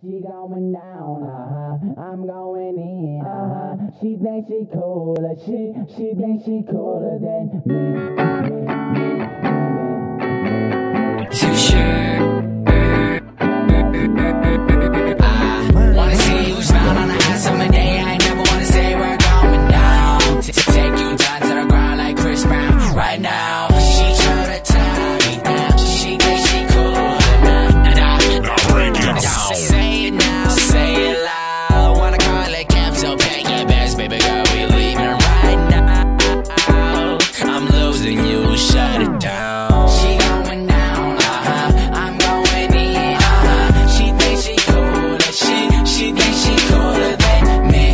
She going down, I'm going in, She thinks she cooler, she thinks she cooler than me. Too sure. I wanna see you smile on the ass of my day. I never wanna say we're going down. Take you down to the ground like Chris Brown right now. She try to tie me down. She thinks she cooler than me. Say it now, say it loud. Wanna call it camp, so pack your bags, baby girl, we leaving right now. I'm losing you, shut it down. She going down, I'm going in, She thinks she cooler, she thinks she cooler than me.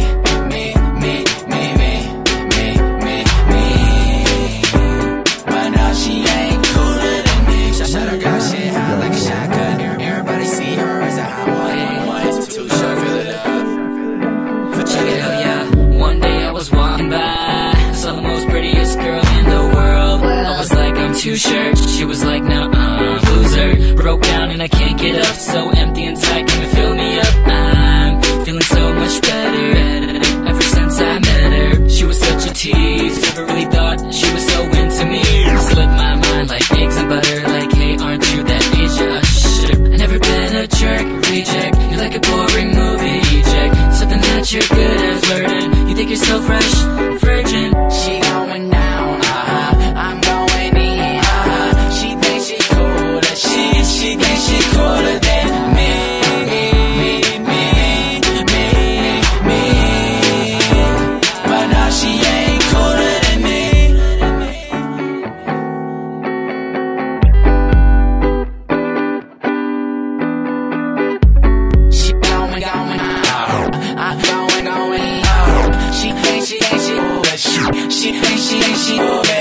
But no, she ain't cooler than me. Shut her girl, shit hot like a shotgun. Everybody see her as a hot one. Too short for the love. Check it out, yeah. One day I was walking by, saw the most prettiest girl in the world. I was like, I'm too sure. She was like, no, loser. Broke down and I can't get up. So empty inside, can you fill me up? I'm feeling so much better ever since I met her. She was such a tease, never really thought she was so into me. Slipped my mind like eggs and butter. Like, hey, aren't you that age? I never been a jerk, reject. You're like a boring movie eject. Something that you're good at flirting. You think you're so fresh, virgin. She going down, I'm going in, She thinks she cooler, she thinks she cooler than me. But now she ain't cooler than me. She going, I'm going, She thinks she cooler, she thinks she